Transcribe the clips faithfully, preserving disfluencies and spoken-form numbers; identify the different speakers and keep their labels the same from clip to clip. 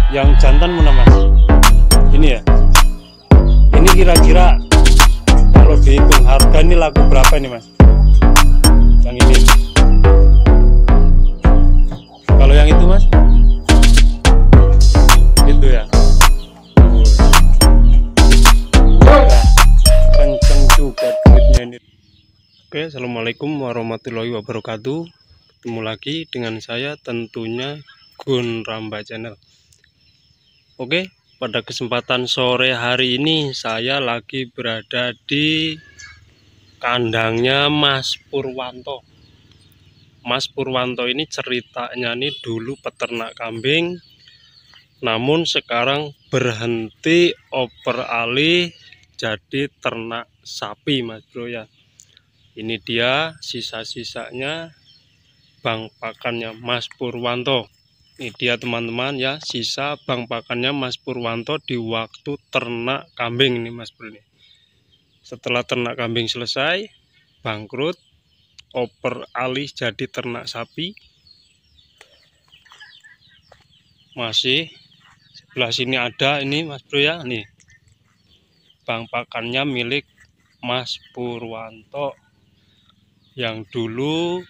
Speaker 1: Yang jantan mana mas? Ini ya. Ini kira-kira kalau dihitung harga ini laku berapa nih mas? Yang ini. Kalau yang itu mas? Gitu ya. Udah kenceng juga duitnya ini. Oke, assalamualaikum warahmatullahi wabarakatuh. Ketemu lagi dengan saya tentunya Gun Ramba Channel. Oke, pada kesempatan sore hari ini saya lagi berada di kandangnya Mas Purwanto. Mas Purwanto ini ceritanya nih dulu peternak kambing, namun sekarang berhenti oper alih jadi ternak sapi mas bro ya. Ini dia sisa-sisanya bang pakannya Mas Purwanto. Ini dia teman-teman ya, sisa bang pakannya Mas Purwanto di waktu ternak kambing ini mas bro ini. Setelah ternak kambing selesai, bangkrut, oper alih jadi ternak sapi. Masih sebelah sini ada ini mas bro ya, nih bang pakannya milik Mas Purwanto yang dulu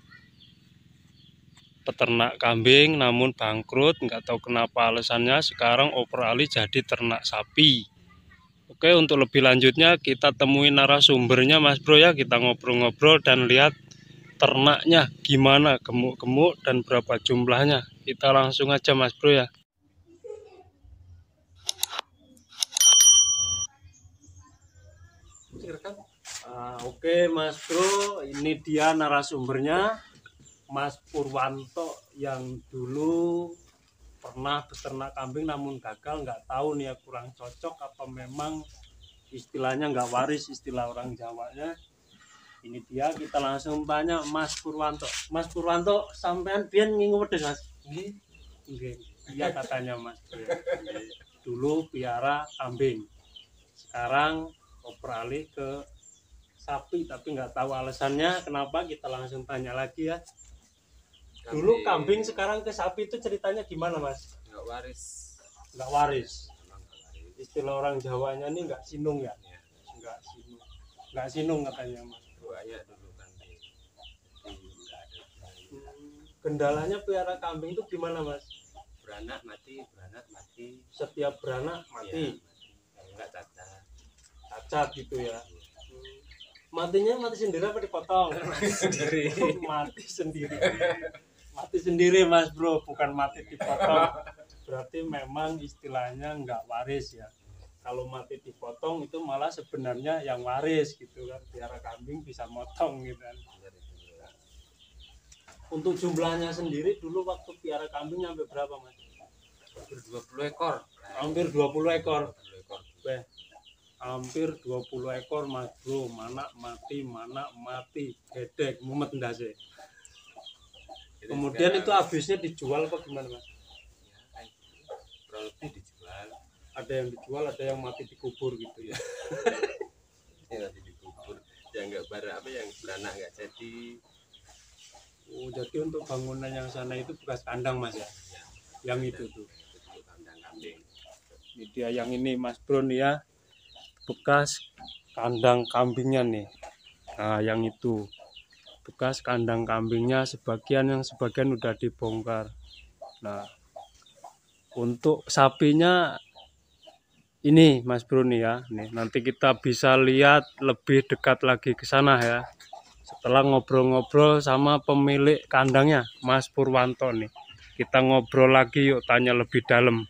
Speaker 1: peternak kambing namun bangkrut, nggak tahu kenapa alasannya, sekarang oper alih jadi ternak sapi. Oke, untuk lebih lanjutnya kita temuin narasumbernya mas bro ya, kita ngobrol-ngobrol dan lihat ternaknya gimana, gemuk-gemuk dan berapa jumlahnya. Kita langsung aja mas bro ya. Ah, oke mas bro, ini dia narasumbernya Mas Purwanto yang dulu pernah beternak kambing namun gagal, nggak tahu nih ya, kurang cocok apa memang istilahnya nggak waris, istilah orang Jawanya. Ini dia, kita langsung tanya Mas Purwanto. Mas Purwanto, sampean biyen ngingu wedhus mas? Nggih. Nggih. Iya katanya mas. Dulu piara kambing, sekarang oper alih ke sapi, tapi nggak tahu alasannya kenapa. Kita langsung tanya lagi ya. Dulu kambing sekarang ke sapi itu ceritanya gimana mas?
Speaker 2: Nggak waris.
Speaker 1: Nggak waris. Istilah orang Jawanya ini nggak sinung ya?
Speaker 2: Ya.
Speaker 1: Nggak sinung. Nggak sinung katanya mas.
Speaker 2: Banyak dulu kambing.
Speaker 1: Hmm, kendalanya piara kambing itu gimana mas?
Speaker 2: Beranak mati, beranak mati.
Speaker 1: Setiap beranak mati.
Speaker 2: Ya, mati. Enggak cacat.
Speaker 1: Cacat gitu ya. Hmm. Matinya mati sendiri apa dipotong?
Speaker 2: Mati sendiri.
Speaker 1: Mati sendiri. Mati sendiri mas bro, bukan mati dipotong. Berarti memang istilahnya nggak waris ya. Kalau mati dipotong itu malah sebenarnya yang waris gitu kan, piara kambing bisa motong gitu kan. Untuk jumlahnya sendiri dulu waktu piara kambing sampai berapa mas?
Speaker 2: Hampir dua puluh ekor.
Speaker 1: Hampir dua puluh ekor.
Speaker 2: dua puluh ekor.
Speaker 1: Beh, hampir dua puluh ekor mas bro, mana mati, mana mati, gedek, mumet ndase. Kemudian itu habisnya dijual apa gimana mas?
Speaker 2: Ya, kurang lebih dijual.
Speaker 1: Ada yang dijual, ada yang mati dikubur gitu ya.
Speaker 2: Ya nanti dikubur. Yang nggak bar apa yang beranak nggak jadi.
Speaker 1: Oh, jadi untuk bangunan yang sana itu bekas kandang mas ya?
Speaker 2: Ya,
Speaker 1: Yang itu tuh.
Speaker 2: itu kandang kambing.
Speaker 1: Ini dia yang ini mas bro nih ya, bekas kandang kambingnya nih. Nah yang itu bekas kandang kambingnya, sebagian yang sebagian udah dibongkar. Nah untuk sapinya ini mas bro nih ya, nih nanti kita bisa lihat lebih dekat lagi ke sana ya, setelah ngobrol-ngobrol sama pemilik kandangnya Mas Purwanto nih. Kita ngobrol lagi yuk, tanya lebih dalam.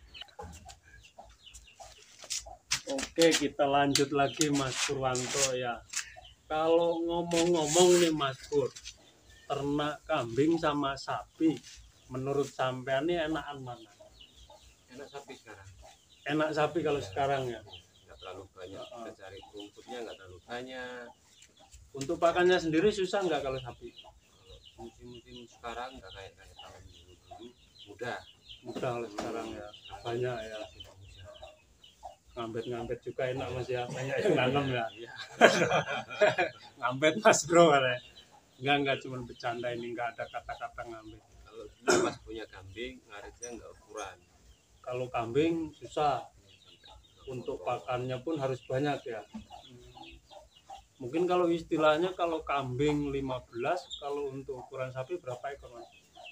Speaker 1: Oke, kita lanjut lagi Mas Purwanto ya. Kalau ngomong-ngomong nih Mas Pur, ternak kambing sama sapi, menurut sampean ini enakan mana?
Speaker 2: Enak sapi sekarang.
Speaker 1: Enak sapi kalau
Speaker 2: Ya,
Speaker 1: sekarang ya?
Speaker 2: nggak terlalu banyak.
Speaker 1: Uh-uh.
Speaker 2: Kita cari rumputnya nggak terlalu banyak.
Speaker 1: Untuk pakannya sendiri susah nggak kalau sapi?
Speaker 2: Kalau musim-musim sekarang nggak kayak kayak tahun dulu dulu mudah.
Speaker 1: Mudah kalau sekarang ya, banyak ya. Ngambet-ngambet juga enak mas ya, banyak yang nanam ya.
Speaker 2: Iya.
Speaker 1: Ngambet mas bro katanya. Enggak, enggak, cuma bercanda ini, enggak ada kata-kata ngambet.
Speaker 2: Kalau dulu pas punya kambing ngaritnya nggak ukuran.
Speaker 1: Kalau kambing susah, untuk pakannya pun harus banyak ya. Mungkin kalau istilahnya kalau kambing lima belas, kalau untuk ukuran sapi berapa ekor mas?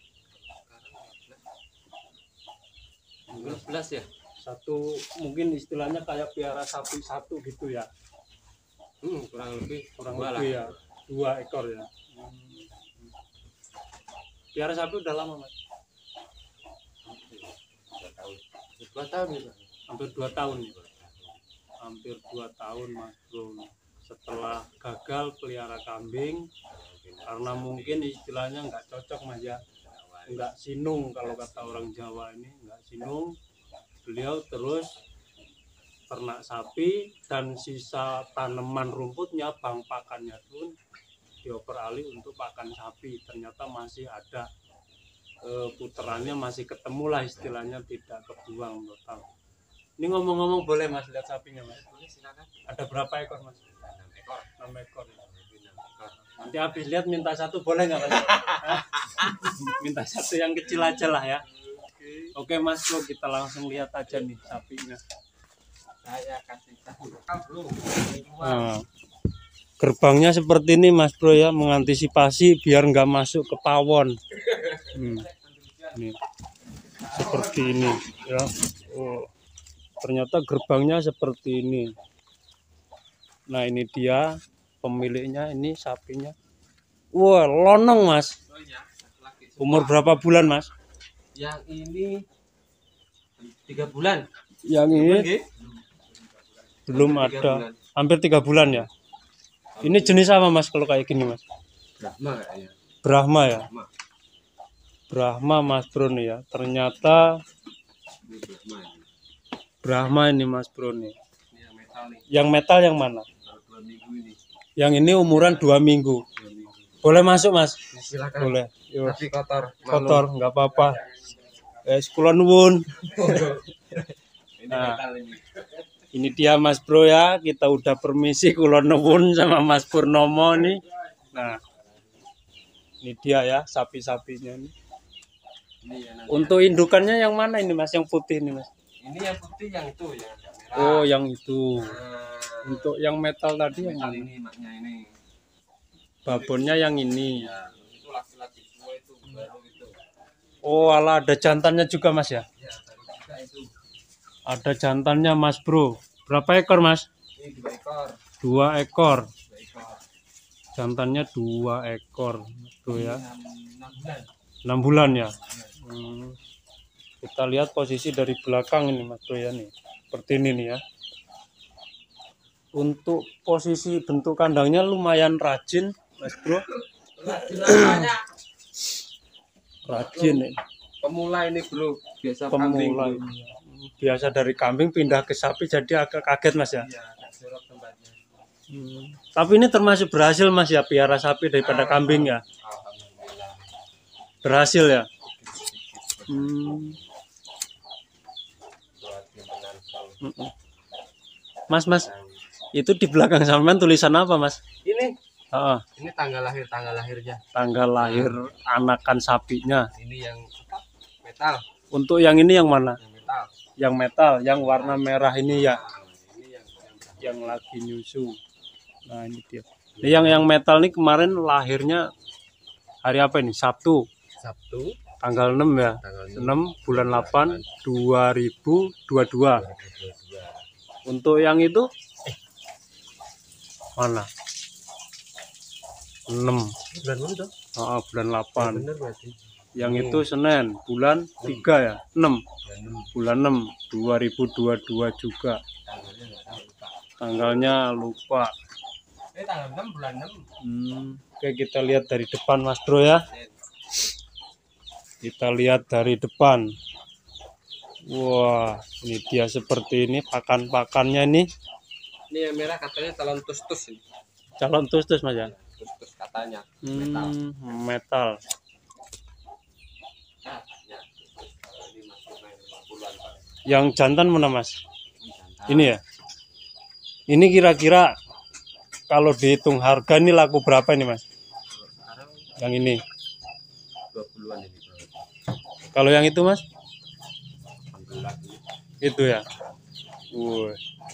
Speaker 2: lima belas ya.
Speaker 1: Satu mungkin istilahnya kayak piara sapi satu gitu ya.
Speaker 2: Hmm, kurang lebih
Speaker 1: Kurang
Speaker 2: dua
Speaker 1: lebih
Speaker 2: lah.
Speaker 1: ya, dua ekor ya. Hmm. Piara sapi udah lama mas?
Speaker 2: Dua tahun. Dua tahun ya.
Speaker 1: Hampir dua tahun ya. Hampir dua tahun mas bro. Setelah gagal pelihara kambing karena mungkin istilahnya nggak cocok mas ya, nggak sinung kalau kata orang Jawa ini, nggak sinung. Beliau terus ternak sapi dan sisa tanaman rumputnya, bang pakannya pun dioper alih untuk pakan sapi. Ternyata masih ada e, puterannya, masih ketemu lah istilahnya, tidak kebuang total. Ini ngomong-ngomong boleh mas lihat sapinya mas?
Speaker 2: Boleh, silakan.
Speaker 1: Ada berapa ekor mas?
Speaker 2: enam ekor.
Speaker 1: enam ekor ya.
Speaker 2: enam ekor.
Speaker 1: Nanti habis lihat minta satu boleh nggak mas? Minta satu yang kecil aja lah ya. Oke mas bro, kita langsung lihat aja nih sapinya.
Speaker 2: Saya kasih tahu. Ah, bro.
Speaker 1: Nah, gerbangnya seperti ini mas bro ya, mengantisipasi biar nggak masuk ke pawon. Hmm. Ini seperti ini ya. Oh, ternyata gerbangnya seperti ini. Nah ini dia pemiliknya, ini sapinya. Wah lonong mas. Umur berapa bulan mas?
Speaker 2: Yang ini tiga bulan.
Speaker 1: Yang ini
Speaker 2: Oke.
Speaker 1: belum
Speaker 2: Hampir tiga
Speaker 1: ada,
Speaker 2: bulan.
Speaker 1: hampir tiga bulan ya. Ini jenis apa mas kalau kayak gini mas?
Speaker 2: Brahma kayaknya.
Speaker 1: Brahma ya.
Speaker 2: Brahma.
Speaker 1: Brahma mas bro nih ya. Ternyata
Speaker 2: Ini Brahma ini.
Speaker 1: Brahma ini mas bro nih.
Speaker 2: Ini yang metal nih.
Speaker 1: Yang metal yang mana?
Speaker 2: Baru dua minggu ini.
Speaker 1: Yang ini umuran dua minggu.
Speaker 2: Dua minggu.
Speaker 1: Boleh masuk mas?
Speaker 2: Silakan.
Speaker 1: Boleh. Yo,
Speaker 2: Tapi kotor.
Speaker 1: kotor nggak apa-apa. Eh sekolah nuwun.
Speaker 2: Ini
Speaker 1: Nah.
Speaker 2: metal ini.
Speaker 1: Ini dia mas bro ya. Kita udah permisi kulon nuwun sama mas Purnomo nih. Nah ini dia ya sapi-sapinya nih.
Speaker 2: Ini yang nanti.
Speaker 1: Untuk indukannya yang mana ini mas? Yang putih ini mas?
Speaker 2: Ini yang putih yang itu yang agak merah.
Speaker 1: Oh yang itu.
Speaker 2: Nah,
Speaker 1: Untuk yang metal tadi yang
Speaker 2: metal
Speaker 1: mana?
Speaker 2: ini maknya ini.
Speaker 1: Babonnya yang ini.
Speaker 2: Ya, itu laki-laki semua itu baru itu.
Speaker 1: Oh ala ada jantannya juga mas ya?
Speaker 2: Ya, baru juga itu.
Speaker 1: Ada jantannya mas bro. Berapa ekor mas?
Speaker 2: Ini dua ekor.
Speaker 1: Dua ekor.
Speaker 2: Dua ekor.
Speaker 1: Jantannya dua ekor bro ya.
Speaker 2: Enam enam bulan.
Speaker 1: Enam bulan ya. Hmm. Kita lihat posisi dari belakang ini mas bro ya nih. Seperti ini nih ya. Untuk posisi bentuk kandangnya lumayan rajin mas bro. Rajin nih.
Speaker 2: Pemula ini bro, biasa kambing.
Speaker 1: Pemula
Speaker 2: Bro.
Speaker 1: ini. Biasa dari kambing pindah ke sapi jadi agak kaget mas ya.
Speaker 2: Iya, agak jorok tempatnya.
Speaker 1: Hmm. Tapi ini termasuk berhasil mas ya, piara sapi daripada kambing ya.
Speaker 2: Alhamdulillah.
Speaker 1: Berhasil ya. Hmm.
Speaker 2: Buat pimpinan tahun.
Speaker 1: Mm-mm. Mas mas, itu di belakang sampean tulisan apa mas?
Speaker 2: Ini,
Speaker 1: Ah,
Speaker 2: ini tanggal lahir tanggal lahirnya.
Speaker 1: tanggal lahir anakan sapinya.
Speaker 2: Ini yang apa? Metal,
Speaker 1: Untuk yang ini yang mana?
Speaker 2: yang metal.
Speaker 1: Yang metal, yang warna merah ini ya,
Speaker 2: Nah, ini yang yang
Speaker 1: yang lagi nyusu. Nah ini dia. Ini yang yang metal nih kemarin lahirnya hari apa ini? Sabtu,
Speaker 2: Sabtu
Speaker 1: tanggal enam ya.
Speaker 2: tanggal
Speaker 1: enam bulan delapan dua ribu dua puluh dua.
Speaker 2: dua ribu dua puluh dua.
Speaker 1: Untuk yang itu mana? enam.
Speaker 2: Bulan mana tuh?
Speaker 1: Ah, bulan delapan.
Speaker 2: Bener berarti.
Speaker 1: Yang itu Senin, bulan tiga ya, enam.
Speaker 2: Bulan enam.
Speaker 1: Bulan enam dua ribu dua puluh dua juga.
Speaker 2: Tanggalnya nggak tahu lupa.
Speaker 1: Tanggalnya lupa.
Speaker 2: Eh tanggal enam bulan enam.
Speaker 1: Hmm. Oke, kita lihat dari depan Mas Bro ya. Kita lihat dari depan. Wah, ini dia seperti ini pakan-pakannya ini.
Speaker 2: Ini yang merah katanya talon tus-tus ini.
Speaker 1: Calon tus-tus Mas ya.
Speaker 2: Tus-tus katanya. Metal.
Speaker 1: Hmm, metal.
Speaker 2: Nah, ya. Kalau ini masih main lima puluhan Pak.
Speaker 1: Yang jantan mana Mas?
Speaker 2: Ini jantan.
Speaker 1: Ini ya. Ini kira-kira kalau dihitung harga ini laku berapa ini Mas?
Speaker 2: Kalau sekarang
Speaker 1: Yang ini.
Speaker 2: dua puluhan ini bro.
Speaker 1: Kalau yang itu Mas?
Speaker 2: Alhamdulillah ini
Speaker 1: Itu ya. Wuh.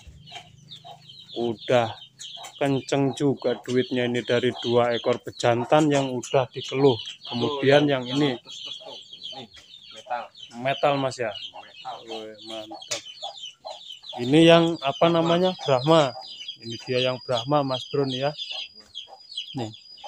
Speaker 1: Udah kenceng juga duitnya ini dari dua ekor bejantan yang udah dikeluh. Kemudian yang ini
Speaker 2: nih metal
Speaker 1: metal Mas ya.
Speaker 2: metal
Speaker 1: Wuh, mantap. Ini yang apa namanya? Brahma. Ini dia yang Brahma Mas Bro nih ya. Nih.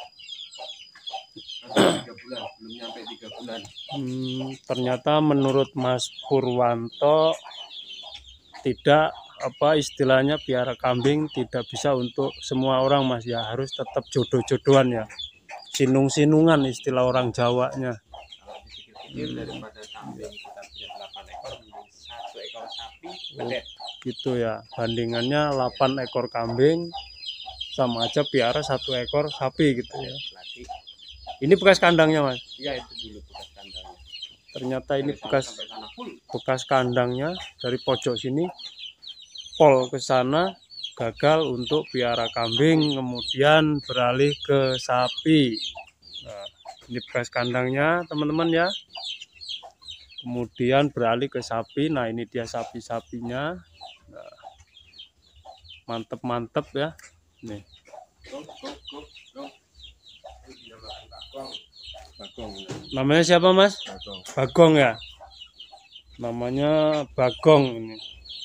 Speaker 2: tiga bulan belum nyampe tiga bulan.
Speaker 1: Hmm, ternyata menurut Mas Purwanto tidak apa istilahnya piara kambing tidak bisa untuk semua orang Mas ya, harus tetap jodoh-jodohan ya, sinung-sinungan istilah orang Jawanya.
Speaker 2: Kalau dipikir-pikir daripada kambing kita punya delapan ekor mending satu ekor sapi
Speaker 1: Oh,
Speaker 2: gede.
Speaker 1: gitu ya, bandingannya delapan ekor kambing sama aja piara satu ekor sapi gitu ya.
Speaker 2: Lagi
Speaker 1: Ini bekas kandangnya Mas.
Speaker 2: ya itu dulu bekas kandangnya.
Speaker 1: Ternyata ini
Speaker 2: Dari sana
Speaker 1: bekas
Speaker 2: sampai sana full.
Speaker 1: bekas kandangnya dari pojok sini pol ke sana, gagal untuk piara kambing, kemudian beralih ke sapi. Nah, ini bekas kandangnya teman-teman ya, kemudian beralih ke sapi. Nah ini dia sapi-sapinya. Nah, mantep-mantep ya nih.
Speaker 2: Go, go, go, go. Ini dinamakan Bagong. Bagong.
Speaker 1: Namanya siapa Mas?
Speaker 2: Bagong.
Speaker 1: Bagong ya, namanya Bagong. Ini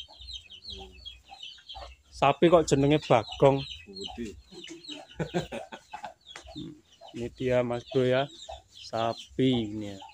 Speaker 1: sapi kok jenenge Bagong.
Speaker 2: Budi.
Speaker 1: Ini dia Mas Bro ya, sapi ini ya.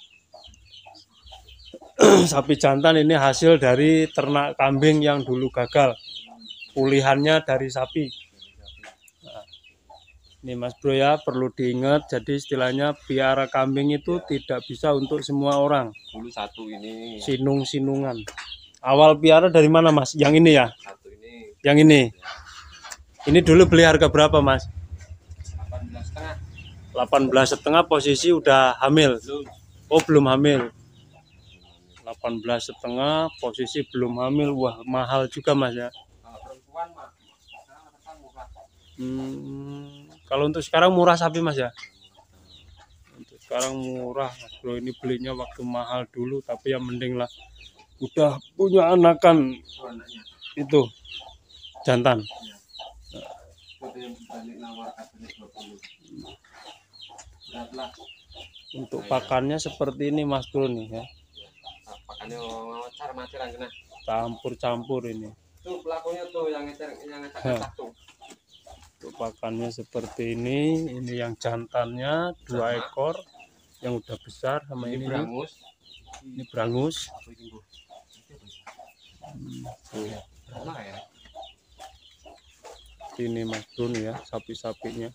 Speaker 1: Sapi jantan ini hasil dari ternak kambing yang dulu gagal, pulihannya dari sapi. Nah, ini Mas Bro ya, perlu diingat, jadi istilahnya piara kambing itu tidak bisa untuk semua orang,
Speaker 2: Dulu satu ini.
Speaker 1: sinung-sinungan. Awal piara dari mana Mas? Yang ini ya?
Speaker 2: Satu ini
Speaker 1: Yang ini. Ini dulu beli harga berapa Mas?
Speaker 2: delapan belas setengah.
Speaker 1: delapan belas setengah posisi udah hamil.
Speaker 2: Belum.
Speaker 1: Oh belum hamil. delapan belas setengah posisi belum hamil. Wah mahal juga Mas ya.
Speaker 2: Kalau perempuan mah sekarang rata murah.
Speaker 1: Hmm, kalau untuk sekarang murah sapi Mas ya. Untuk sekarang murah Mas Bro, ini belinya waktu mahal dulu, tapi ya mending lah udah punya anakan
Speaker 2: Itu anaknya.
Speaker 1: itu jantan.
Speaker 2: Itu yang balik nawar katanya dua puluh. Beratlah.
Speaker 1: Untuk pakannya seperti ini Mas Bro nih ya,
Speaker 2: Pakannya ngocar maceran kena.
Speaker 1: campur-campur ini.
Speaker 2: Tuh pelakunya tuh yang ngecer yang ngecak tuh.
Speaker 1: Untuk pakannya seperti ini. Ini yang jantannya dua ekor yang udah besar sama
Speaker 2: Ini
Speaker 1: ini.
Speaker 2: berangus.
Speaker 1: Ini berangus.
Speaker 2: Apa ini, Bu?
Speaker 1: Hmm, tuh.
Speaker 2: Mana ya?
Speaker 1: Ini Mas Bro nih ya, sapi-sapinya.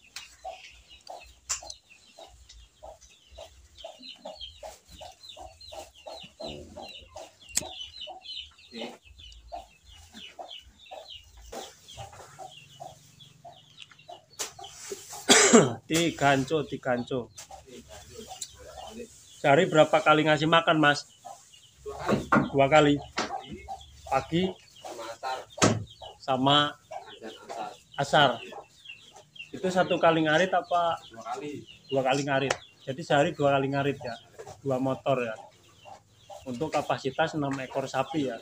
Speaker 2: Oke.
Speaker 1: Tiganco, tiganco. Sehari berapa kali ngasih makan Mas?
Speaker 2: Dua kali.
Speaker 1: Dua kali. Pagi
Speaker 2: Sama asar.
Speaker 1: sama
Speaker 2: Azan asar.
Speaker 1: asar. Itu satu kali ngarit apa
Speaker 2: Dua kali.
Speaker 1: dua kali ngarit? Jadi sehari dua kali ngarit ya, dua motor ya. Untuk kapasitas enam ekor sapi ya.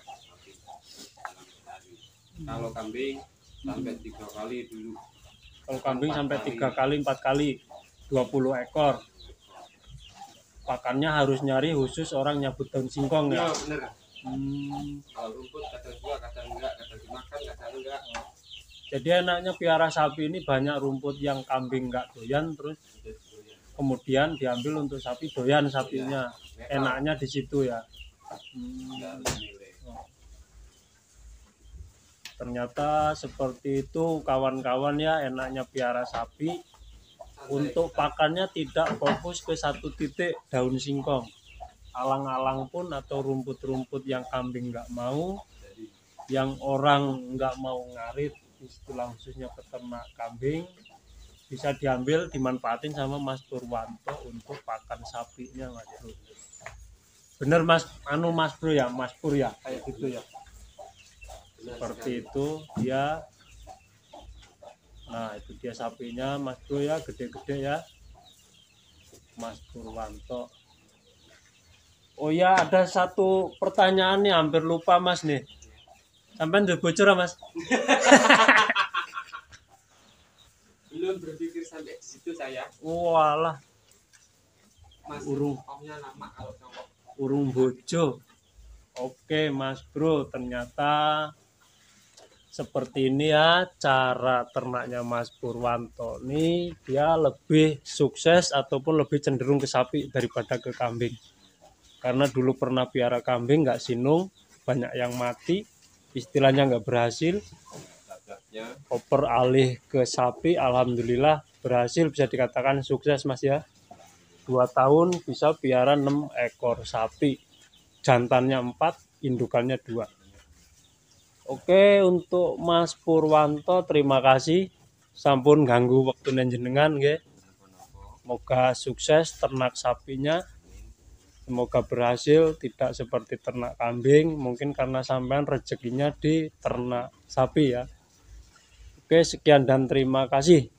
Speaker 2: Kalau kambing sampai tiga kali dulu.
Speaker 1: Kalau kambing sampai tiga kali, empat kali, dua puluh ekor. Pakannya harus nyari khusus orang nyabut daun singkong
Speaker 2: Ya
Speaker 1: ya.
Speaker 2: bener.
Speaker 1: Hmm,
Speaker 2: Kalau rumput kadang dua, kadang enggak, kadang dimakan, kadang enggak.
Speaker 1: jadi enaknya piara sapi ini banyak rumput yang kambing nggak doyan, terus kemudian diambil untuk sapi doyan sapinya. Enaknya di situ ya. Hmm, ternyata seperti itu kawan-kawan ya, enaknya piara sapi. Untuk pakannya tidak fokus ke satu titik daun singkong, alang-alang pun atau rumput-rumput yang kambing nggak mau, yang orang nggak mau ngarit, istilah khususnya peternak kambing, bisa diambil dimanfaatin sama Mas Purwanto untuk pakan sapinya Mas Bro. Bener Mas, anu Mas Bro ya, Mas Pur ya, kayak gitu ya. Seperti itu dia. Nah itu dia sapinya Mas Bro ya, gede-gede ya, Mas Purwanto. Oh ya, ada satu pertanyaan nih, hampir lupa Mas nih. Sampai udah bocor Mas?
Speaker 2: Belum berpikir sampai di situ saya.
Speaker 1: Walah,
Speaker 2: Mas,
Speaker 1: urung
Speaker 2: omnya lama kalau nyongkok.
Speaker 1: urung bojo. Oke Mas Bro, ternyata seperti ini ya cara ternaknya Mas Purwanto. Nih dia lebih sukses ataupun lebih cenderung ke sapi daripada ke kambing. Karena dulu pernah piara kambing nggak sinung, banyak yang mati, istilahnya nggak berhasil. Oper alih ke sapi, alhamdulillah berhasil, bisa dikatakan sukses Mas ya. Dua tahun bisa piara enam ekor sapi, jantannya empat, indukannya dua. Oke, untuk Mas Purwanto terima kasih sampun ganggu waktu jenengan nggih. Semoga sukses ternak sapinya. Semoga berhasil, tidak seperti ternak kambing, mungkin karena sampean rezekinya di ternak sapi ya. Oke, sekian dan terima kasih.